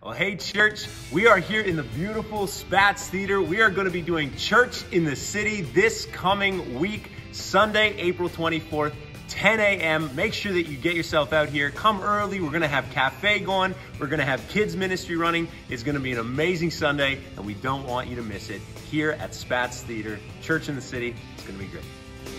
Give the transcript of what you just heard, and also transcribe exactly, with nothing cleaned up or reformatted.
Well, hey church, we are here in the beautiful Spatz Theater. We are going to be doing Church in the City this coming week, Sunday, April twenty-fourth, ten a m Make sure that you get yourself out here. Come early. We're going to have cafe going. We're going to have kids ministry running. It's going to be an amazing Sunday, and we don't want you to miss it here at Spatz Theater, Church in the City. It's going to be great.